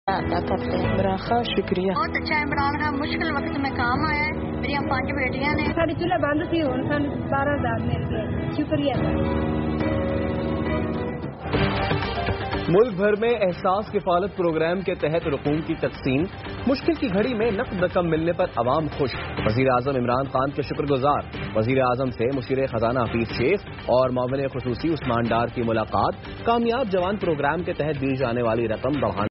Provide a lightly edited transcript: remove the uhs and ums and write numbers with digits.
अदा करते हैं। इमरान खान शुक्रिया, बहुत अच्छा। इमरान खान मुश्किल वक्त में काम आया है। मेरी 5 बेटियां ने। साड़ी चूल्हा बंद थी, हुण सानू 12,000 मिल गए। शुक्रिया। मुल्क भर में एहसास किफालत प्रोग्राम के तहत रकूम की तकसीम। मुश्किल की घड़ी में नकद रकम मिलने पर अवाम खुश। वजीर आजम इमरान खान के शुक्रगुजार। वजीर आजम से मुशीर खजाना हफीज शेख और मुआविन खुसूसी उस्मान डार की मुलाकात। कामयाब जवान प्रोग्राम के तहत दी जाने वाली रकम बढ़ाने